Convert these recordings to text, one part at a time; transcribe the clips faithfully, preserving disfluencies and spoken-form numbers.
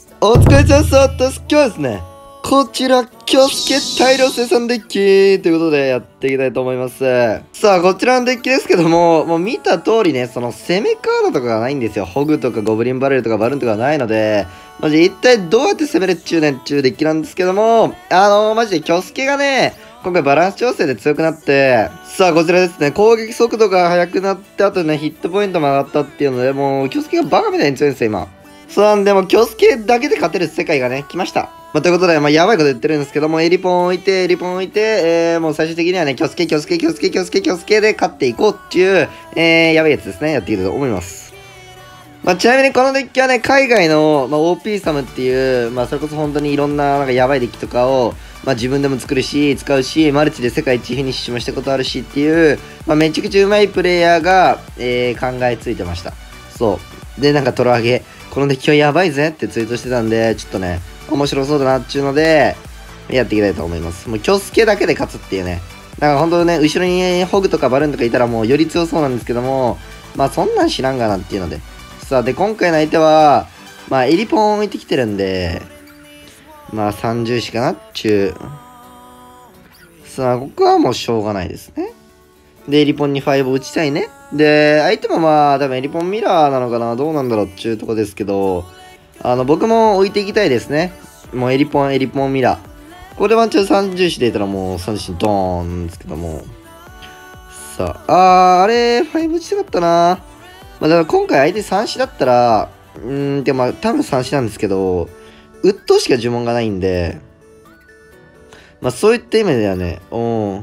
お疲れ様です。今日はですね、こちら、京介大量生産デッキということでやっていきたいと思います。さあ、こちらのデッキですけども、もう見た通りね、その攻めカードとかがないんですよ。ホグとかゴブリンバレルとかバルーンとかがないので、マジで一体どうやって攻めるっちゅうねんっちゅうデッキなんですけども、あのー、マジで京介がね、今回バランス調整で強くなって、さあこちらですね、攻撃速度が速くなって、あとね、ヒットポイントも上がったっていうので、もう、京介がバカみたいに強いんですよ、今。そうなんで、もう、京介だけで勝てる世界がね、来ました。まあ、ということで、まあ、やばいこと言ってるんですけども、エリポン置いて、エリポン置いて、えー、もう最終的にはね、京介、京介、京介、京介、京介で勝っていこうっていう、えー、やばいやつですね、やっていきたいと思います。まあ、ちなみにこのデッキはね、海外の、まあ、オーピー サムっていう、まあ、それこそ本当にいろんな、なんかやばいデッキとかを、まあ、自分でも作るし、使うし、マルチで世界一フィニッシュもしたことあるしっていう、まあ、めちゃくちゃうまいプレイヤーが、えー、考えついてました。そう。で、なんか、トロ上げ、このデッキはやばいぜってツイートしてたんで、ちょっとね、面白そうだなっていうので、やっていきたいと思います。もう、キョスケだけで勝つっていうね。だから本当ね、後ろにホグとかバルーンとかいたらもうより強そうなんですけども、まあそんなん知らんがなっていうので。さあ、で、今回の相手は、まあエリポン置いてきてるんで、まあさんじゅうしかなっちゅう。さあ、ここはもうしょうがないですね。で、エリポンにご打ちたいね。で、相手もまあ、多分エリポンミラーなのかな、どうなんだろうっていうとこですけど、あの、僕も置いていきたいですね。もうエリポン、エリポンミラー。これでワンチャンさんじゅう子でいたらもうさんじゅう子ドーンなんですけども。さあ、あー、あれ、ご打ちたかったな。まあ、だから今回相手さん子だったら、うーん、でもまあ、多分さん子なんですけど、うっとうしか呪文がないんで、まあそういった意味ではね、うん。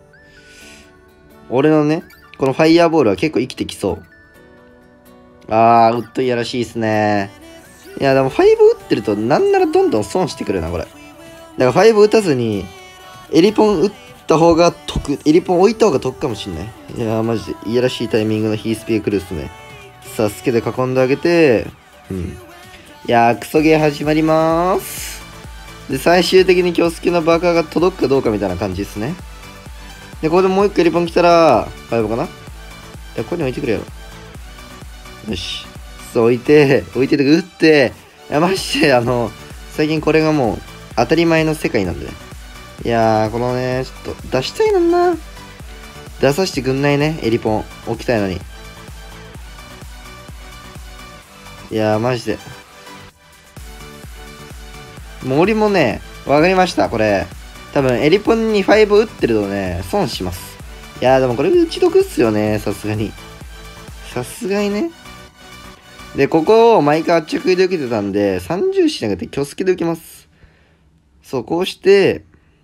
俺のね、このファイヤーボールは結構生きてきそう。あー、うっといやらしいですね。いや、でもご打ってると、なんならどんどん損してくるな、これ。だからご打たずに、エリポン打った方が得、エリポン置いた方が得かもしんない。いやー、マジで、いやらしいタイミングのヒースピークルースね。さあ、スケで囲んであげて、うん。いやー、クソゲー始まりまーす。で、最終的に今日スケのバカが届くかどうかみたいな感じですね。で、ここでもう一個エリポン来たら、ファイブかな。いや、ここに置いてくれよ。よし。そう、置いて、置いてて、打って、いや、マジで、あの、最近これがもう、当たり前の世界なんでね。いやー、このね、ちょっと、出したいのにな。出させてくんないね、エリポン。置きたいのに。いやー、マジで。森もね、わかりました、これ。多分、エリポンにご打ってるとね、損します。いやー、でもこれ打ち得っすよね、さすがに。さすがにね。で、ここを毎回圧着で受けてたんで、さんじゅう子じゃなくて、キョスケで受けます。そう、こうして、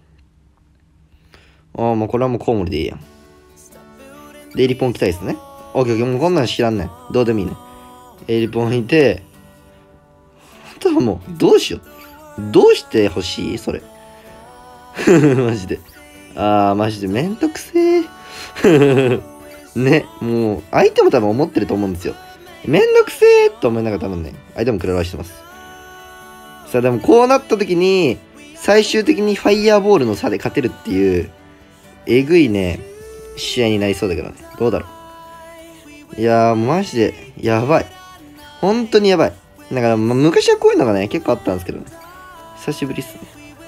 ああ、もうこれはもうコウモリでいいやん。で、エリポン来たいですね。オッケーオッケー、もうこんなん知らんねん。どうでもいいね。エリポンいて、あとはもう、どうしよう。どうしてほしいそれ。マジで。あー、マジでめんどくせー。ね、もう、相手も多分思ってると思うんですよ。めんどくせーと思いながら多分ね、相手もクララしてます。さあ、でもこうなった時に、最終的にファイヤーボールの差で勝てるっていう、えぐいね、試合になりそうだけどね。どうだろう。いやー、マジで、やばい。本当にやばい。だから、まあ、昔はこういうのがね、結構あったんですけどね。久しぶりっすね。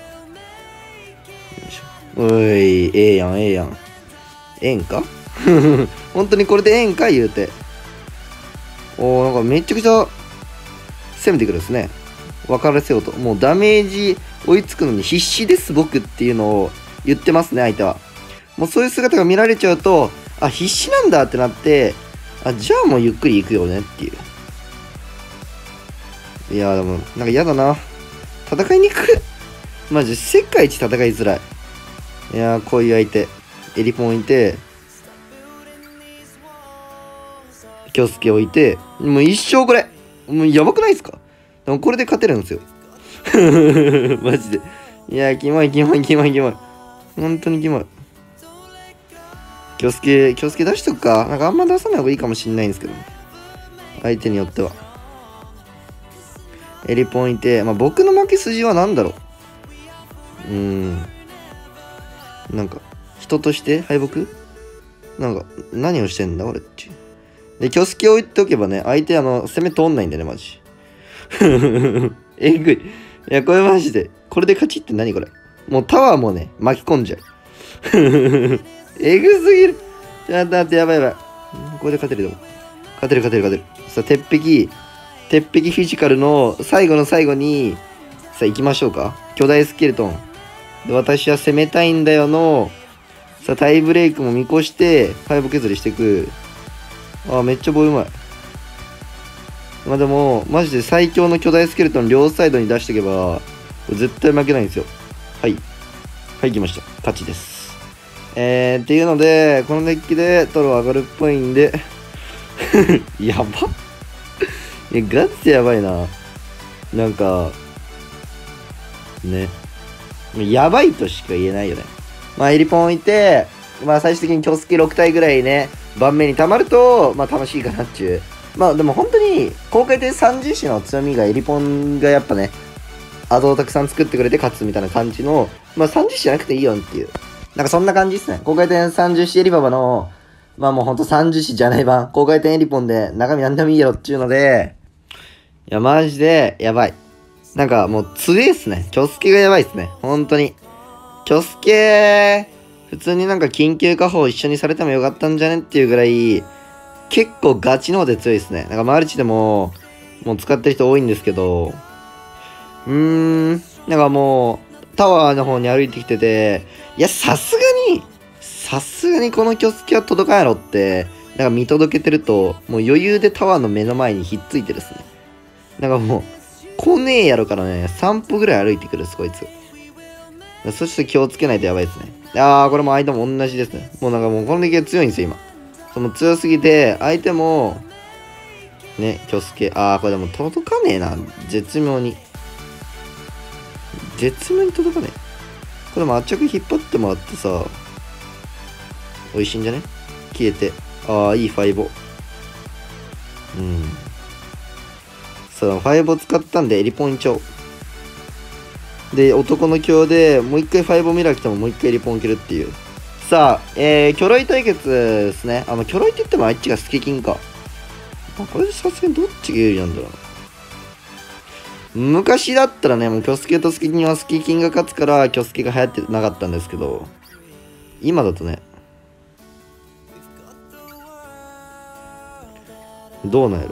よいしょ。おい、ええやん、ええやん。ええんか本当にこれでええんか言うて。おー、なんかめちゃくちゃ攻めてくるんですね。分からせようと。もうダメージ追いつくのに必死です、僕っていうのを言ってますね、相手は。もうそういう姿が見られちゃうと、あ、必死なんだってなって、あ、じゃあもうゆっくり行くよねっていう。いやーでも、なんか嫌だな。戦いにくい。マジ、世界一戦いづらい。いやー、こういう相手。エリポンいて、キョスケ置いて、もう一生これ。もうやばくないですか？でもこれで勝てるんですよ。マジで。いやー、キモい、キモい、キモい、キモい。本当にキモい。キョスケ、キョスケ出しとくか。なんかあんま出さない方がいいかもしんないんですけどね。相手によっては。エリポンいて、まあ、僕の負け筋は何だろう。うーん。なんか、人として敗北なんか、何をしてんだ俺って。で、キョスケ置いておけばね、相手あの、攻め通んないんだよね、マジ。 えぐい。いや、これマジで。これで勝ちって何これ。もうタワーもね、巻き込んじゃう。えぐすぎる。ちょっと待って、やばいやばい。これで勝てるでも。勝てる勝てる勝てる。さあ、鉄壁、鉄壁フィジカルの最後の最後に、さあ、行きましょうか。巨大スケルトン。で、私は攻めたいんだよの、さあ、タイブレイクも見越して、ファイブ削りしていく。あ、めっちゃ棒うまい。まあでも、マジで最強の巨大スケルトン両サイドに出していけば、絶対負けないんですよ。はい。はい、来ました。勝ちです。えー、っていうので、このデッキでトロ上がるっぽいんで、やばいや、ガチでやばいな。なんか、ね。やばいとしか言えないよね。まあ、エリポン置いて、まあ、最終的に京介ろく体ぐらいね、盤面に溜まると、まあ、楽しいかなっちゅう。まあ、でも本当に、高回転さんじゅう種の強みがエリポンがやっぱね、アドをたくさん作ってくれて勝つみたいな感じの、まあ、さんじゅう種じゃなくていいよっていう。なんかそんな感じですね。高回転さんじゅう種エリババの、まあもうほんとさんじゅう種じゃない版、高回転エリポンで中身なんでもいいやろっていうので、いや、マジで、やばい。なんかもう強いっすね。キョスケがやばいっすね。本当に。キョスケ、普通になんか緊急下放一緒にされてもよかったんじゃねっていうぐらい、結構ガチの方で強いっすね。なんかマルチでも、もう使ってる人多いんですけど、うーん、なんかもう、タワーの方に歩いてきてて、いや、さすがに、さすがにこのキョスケは届かんやろって、なんか見届けてると、もう余裕でタワーの目の前にひっついてるっすね。なんかもう、来ねえやろからね、さん歩ぐらい歩いてくるっす、こいつ。そして気をつけないとやばいですね。あー、これも相手も同じですね。もうなんかもうこの敵が強いんですよ、今。その強すぎて、相手も、ね、キョスケ、あー、これでも届かねえな、絶妙に。絶妙に届かねえ。これも圧着引っ張ってもらってさ、美味しいんじゃね消えて。ああ、いいファイボ。うん。さあ、ファイボ使ったんでエリポンちゃおう。で、男の強で、もう一回ファイボミラー来てももう一回エリポン切るっていう。さあ、えー、キョロイ対決ですね。あの、キョロイって言ってもあっちがスケキンか。これでさすがにどっちが有利なんだろうな。昔だったらね、もうキョスケとスケキンはスケキンが勝つから、キョスケが流行ってなかったんですけど、今だとね、どうなんやろ。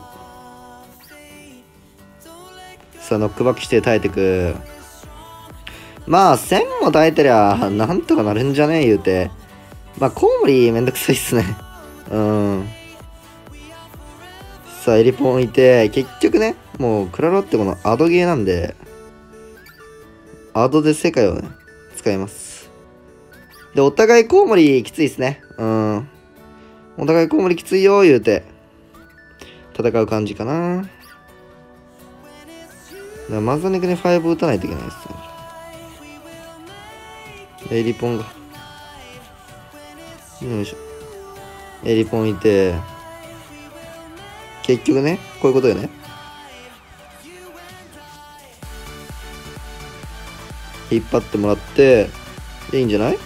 さあ、ノックバックして耐えてく。まあ、せんも耐えてりゃ、なんとかなるんじゃねえ言うて。まあ、コウモリめんどくさいっすね。うん。さあ、エリポン置いて、結局ね、もう、クラロってこのアドゲーなんで、アドで世界をね、使います。で、お互いコウモリきついっすね。うん。お互いコウモリきついよ、言うて、戦う感じかな。だからまずはね、ファイブ打たないといけないですね。エリポンが。よいしょ。エリポンいて、結局ね、こういうことよね。引っ張ってもらって、でいいんじゃない？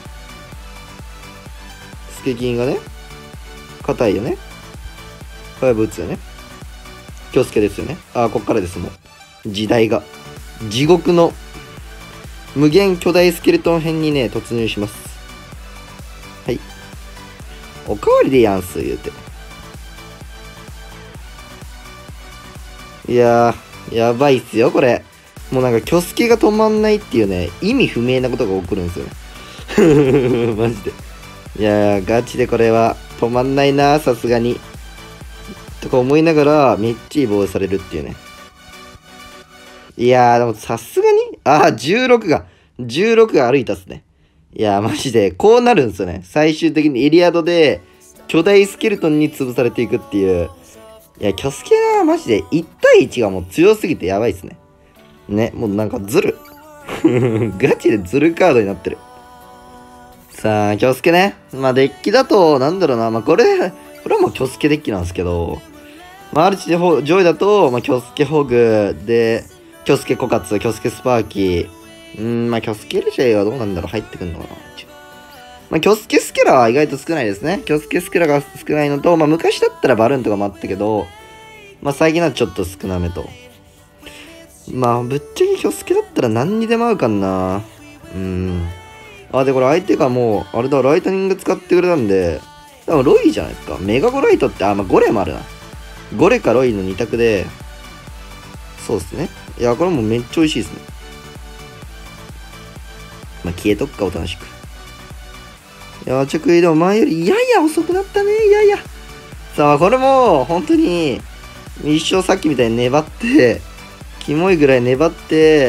スケキンがね、硬いよね。ファイブ打つよね。キョスケですよね。ああ、こっからですもん。時代が。地獄の無限巨大スケルトン編にね、突入します。はい。おかわりでやんす、言うて。いやー、やばいっすよ、これ。もうなんか、キョスケが止まんないっていうね、意味不明なことが起こるんですよね。マジで。いやー、ガチでこれは止まんないな、さすがに。とか思いながら、めっちゃいい防衛されるっていうね。いやー、でもさすがに、あー、じゅうろくが、じゅうろくが歩いたっすね。いやー、マジで、こうなるんですよね。最終的にエリアドで、巨大スケルトンに潰されていくっていう。いや、キョスケはマジでいち対いちがもう強すぎてやばいっすね。ね、もうなんかずる。ガチでずるカードになってる。さあ、キョスケね。まあ、デッキだと、なんだろうな。まあ、これ、これはもうキョスケデッキなんですけど、マルチで上位だと、まあ、キョスケホグで、キョスケコカツ、キョスケスパーキー。うーん、まあ、キョスケルシェはどうなんだろう、入ってくんのかな。まあ、キョスケスケラは意外と少ないですね。キョスケスケラが少ないのと、まあ、昔だったらバルーンとかもあったけど、まあ、最近はちょっと少なめと。 まあ、ぶっちゃけキョスケだったら何にでも合うかんな。うん。あ、で、これ相手がもう、あれだ、ライトニング使ってくれたんで、多分ロイじゃないですか。メガゴライトって、あ、まあ、ゴレもあるな。ゴレかロイのに択で、そうですね。いや、これもめっちゃ美味しいですね。まあ、消えとくか、おとなしく。いや、着衣でも前よりやや遅くなったね、いやいや。さあ、これも、本当に、一生さっきみたいに粘って、キモいぐらい粘って、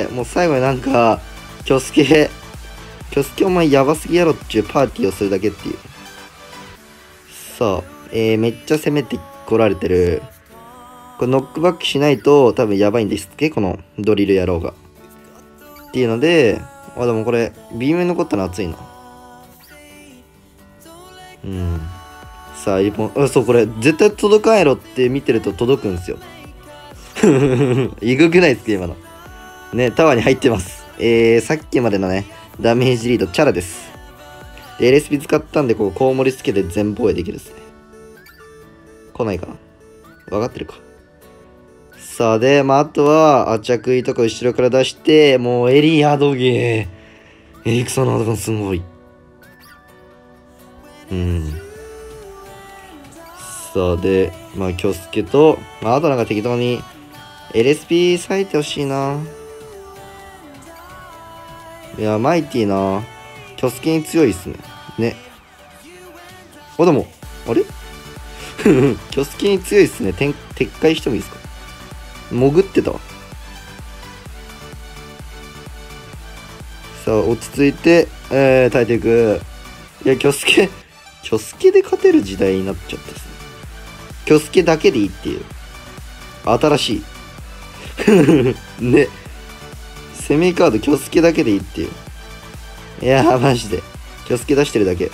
もう最後になんか、キョスケ、キョスケお前やばすぎやろっちゅうパーティーをするだけっていう。さあ、えー、めっちゃ攻めてこられてる。これノックバックしないと多分やばいんですっけ、このドリル野郎が。っていうので、あ、でもこれ、微妙に残ったの熱いな。うん。さあ、一本、あ、そう、これ、絶対届かんやろって見てると届くんですよ。えぐくないですか、今の。ね、タワーに入ってます。えー、さっきまでのね、ダメージリード、チャラです。で、エルエスピー 使ったんで、こう、コウモリつけて全防衛できるですね。来ないかな。分かってるか。さあ、で、まあ、あとは、あちゃ食いとか後ろから出して、もうエリアドゲー。エリクソの男すごい。うん。さあ、で、まあ、キョスケと、まあ、あとなんか適当に、エルエスピー 割いてほしいな。いや、マイティな。キョスケに強いっすね。ね。あ、でも、あれキョスケに強いっすね。撤回してもいいですか？潜ってたわ。さあ、落ち着いて、えー、耐えていく。いや、キョスケ、キョスケで勝てる時代になっちゃったですね。キョスケだけでいいっていう。新しい。ね。セミカード、キョスケだけでいいっていう。いやー、マジで。キョスケ出してるだけ。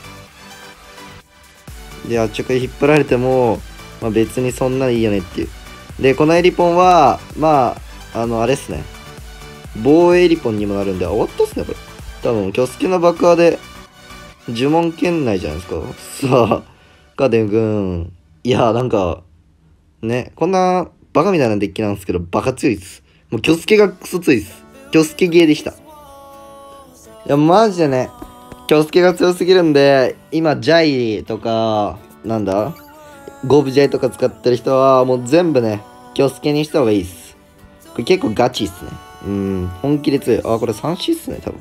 で、あっちょから引っ張られても、まあ、別にそんなにいいよねっていう。で、このエリポンは、まあ、あの、あれっすね。防衛エリポンにもなるんで、あ、終わったっすね、これ。多分、キョスケの爆破で、呪文圏内じゃないですか。さあ、ガーデン君。いや、なんか、ね、こんな、バカみたいなデッキなんですけど、バカ強いっす。もう、キョスケがクソ強いっす。キョスケゲーでした。いや、マジでね、キョスケが強すぎるんで、今、ジャイとか、なんだゴブジャイとか使ってる人は、もう全部ね、キョスケにした方がいいっす。これ結構ガチっすね。うん、本気で強い。あ、これ さんシー っすね、多分。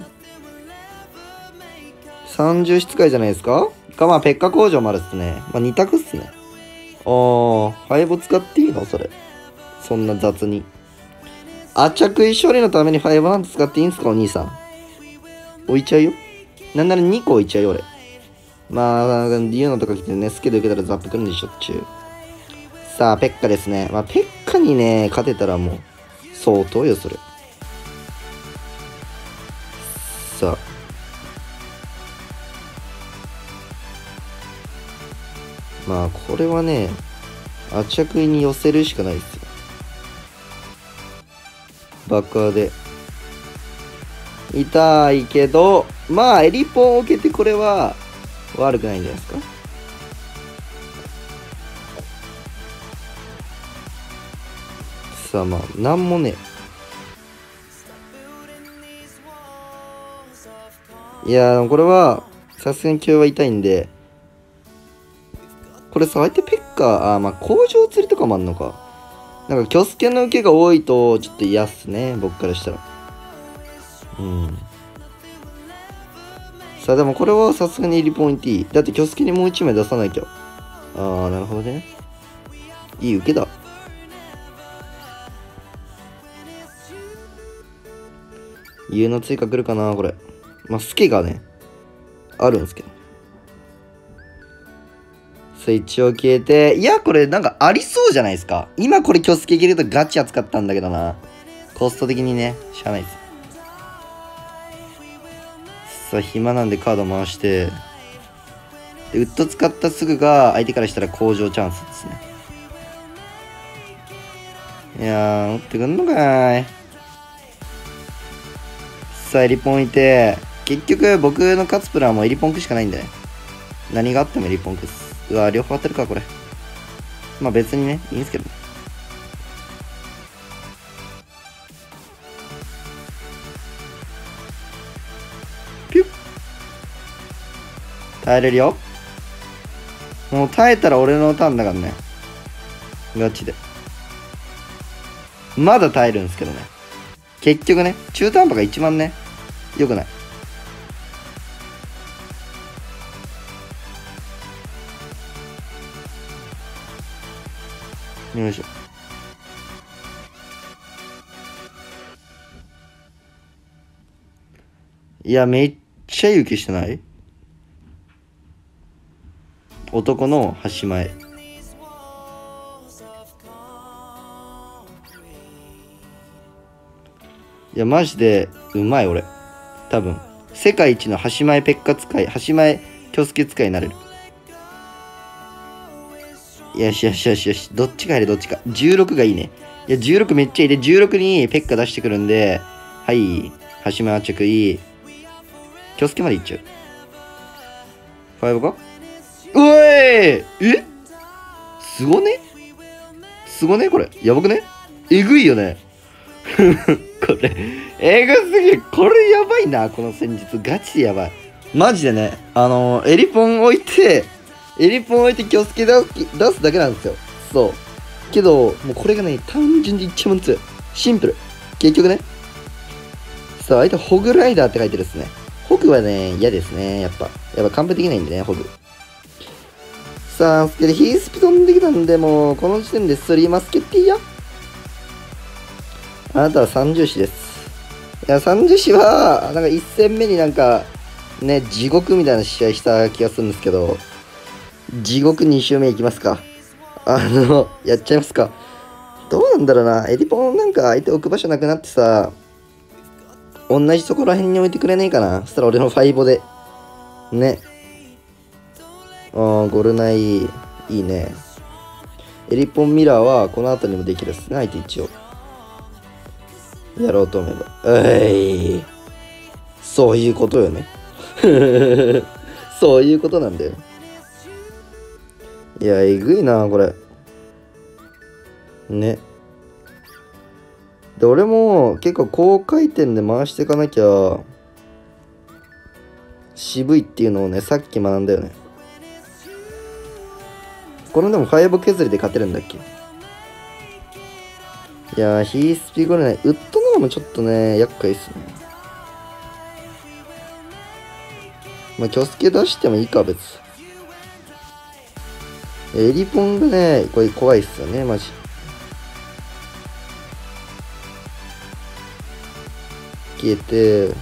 さんじゅう室外じゃないですかか、まあ、ペッカ工場もあるっすね。まあ、に択っすね。あー、敗北使っていいのそれ。そんな雑に。あ着衣処理のためにファイブハンド使っていいんすかお兄さん。置いちゃうよ。なんならにこ置いちゃうよ、俺。まあ、ユーノとか来てね、スケで受けたらザップくるんでしょっちゅう。さあ、ペッカですね。まあ、ペッカにね、勝てたらもう、相当よ、それ。さあ。まあ、これはね、あ着衣に寄せるしかないですよ。爆破で。痛いけど、まあ、エリポンを受けてこれは悪くないんじゃないですか。さあ、まあ、なんもね。いやー、これは、さすがに今日は痛いんで、これさ、相手ペッカー、あー、まあ、工場釣りとかもあんのか。なんか、キョスケの受けが多いと、ちょっと嫌っすね、僕からしたら。うん。さあ、でもこれはさすがにリポイントいい。だって、キョスケにもう一枚出さなきゃ。ああ、なるほどね。いい受けだ。家の追加来るかな、これ。まあ、スケがね、あるんですけど。さあ、一応消えて。いや、これなんかありそうじゃないですか。今これキョスケ切るとガチ扱ったんだけどな。コスト的にね、しゃあないです。さあ、暇なんでカード回して。で、ウッド使ったすぐが相手からしたら工場チャンスですね。いやー、持ってくんのかーい。さあ、エリポンいて。結局、僕の勝つプランはもうエリポンクしかないんでね。何があってもエリポンクです。うわ、両方当たるか、これ。まあ別にね、いいんすけどね。 耐えれるよ。もう耐えたら俺のターンだからね。ガチで。まだ耐えるんですけどね。結局ね、中途半端が一番ね、良くない。よいしょ。いや、めっちゃ雪してない？男の端前。いや、マジで、うまい、俺。多分。世界一の端前ペッカ使い、端前京介使いになれる。よしよしよしよし。どっちかやれ、どっちか。じゅうろくがいいね。いや、じゅうろくめっちゃいいで、じゅうろくにペッカ出してくるんで、はい。端前着いい。京介までいっちゃう。ファイブか？うえーえすごねすごねこれ。やばくね？えぐいよね。これ、えぐすぎる。これやばいな、この戦術。ガチでやばい。マジでね、あのー、エリポン置いて、エリポン置いて気をつけ出す出すだけなんですよ。そう。けど、もうこれがね、単純で一番強い。シンプル。結局ね。さあ、相手ホグライダーって書いてるっすね。ホグはね、嫌ですね。やっぱ。やっぱ完璧できないんでね、ホグ。さあ、スケでヒースピ飛んできたんで、もう、この時点でスリーマスケッティーや。あなたは三重視です。いや、三重視は、なんか一戦目になんか、ね、地獄みたいな試合した気がするんですけど、地獄に周目いきますか。あの、やっちゃいますか。どうなんだろうな。エリポンなんか相手置く場所なくなってさ、同じところら辺に置いてくれねえかな。そしたら俺のファイボで。ね。あー、ゴルナイ、いいね。エリポンミラーはこの後にもできるっすね、相手一応。やろうと思えば。えい。そういうことよね。そういうことなんだよ。いや、えぐいな、これ。ね。で、俺も結構高回転で回していかなきゃ、渋いっていうのをね、さっき学んだよね。これでもファイブ削りで勝てるんだっけ？いやー、ヒースピゴルね、ウッドノーもちょっとね、厄介っすね。まあ、キョスケ出してもいいか、別。エリポンがね、これ怖いっすよね、マジ。消えて、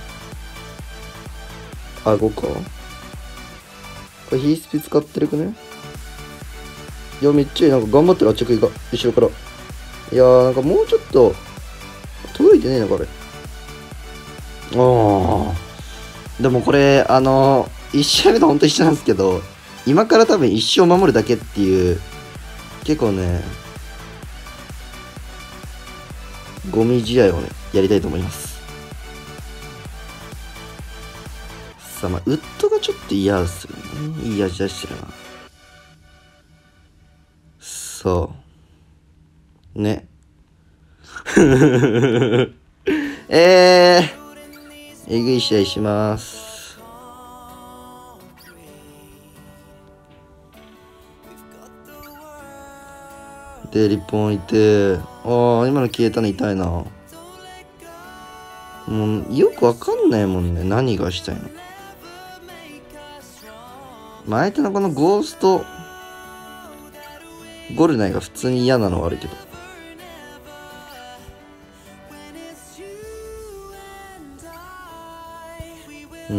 顎か。これヒースピ使ってるくね？いや、めっちゃいい。なんか頑張ってる、あっちくいが。後ろから。いやー、なんかもうちょっと、届いてねえな、これ。ああ。でもこれ、あのー、いち試合目とほんと一緒なんですけど、今から多分一生守るだけっていう、結構ね、ゴミ試合をね、やりたいと思います。さあ、まあ、ウッドがちょっと嫌ですよね。いい味出してるな。そう。ね。えー、えぐい試合します。で、リッポン置いて、ああ、今の消えたの痛いな。もう、よくわかんないもんね。何がしたいの。まあ、相手のこのゴースト、ゴルナイが普通に嫌なのはあるけど。うん。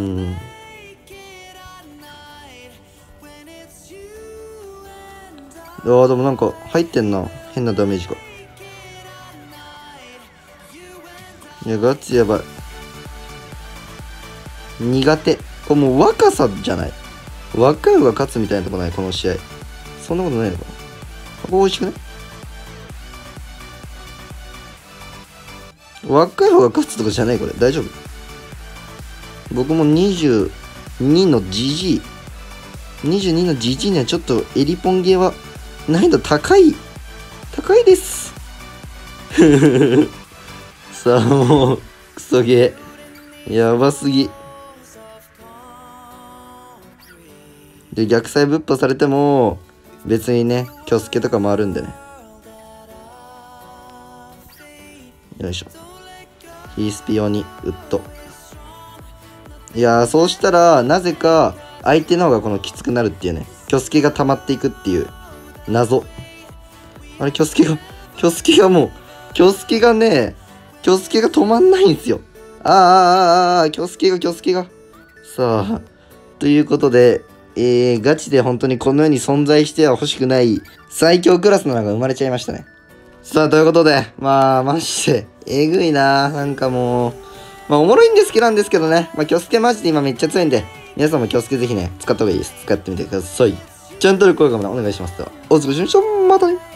ああ、でもなんか入ってんな。変なダメージが。いや、ガチやばい。苦手。これもう若さじゃない。若い方が勝つみたいなとこない、この試合。そんなことないのかな。ここ美味しくない？若い方が勝つとかじゃないこれ。大丈夫？僕もにじゅうにのジジイ。にじゅうにのジジイにはちょっとエリポンゲーは難易度高い。高いです。さあもう、クソゲー。やばすぎ。 で、逆サイぶっ破されても、別にね、キョスケとかもあるんでね。よいしょ。ヒースピオにウッド。いやー、そうしたら、なぜか、相手の方がこのきつくなるっていうね。キョスケが溜まっていくっていう、謎。あれ、キョスケが、キョスケがもう、キョスケがね、キョスケが止まんないんですよ。あーあーあーあー、キョスケが、キョスケが。さあ、ということで、えー、ガチで本当にこの世に存在しては欲しくない最強クラスののが生まれちゃいましたね。さあ、ということで、まあ、マジで、えぐいな。なんかもう、まあ、おもろいんですけどなんですけどね。まあ、キョスケマジで今めっちゃ強いんで、皆さんもキョスケぜひね、使った方がいいです。使ってみてください。チャンネル登録、高評価もお願いします。では、お疲れ様でした。またね。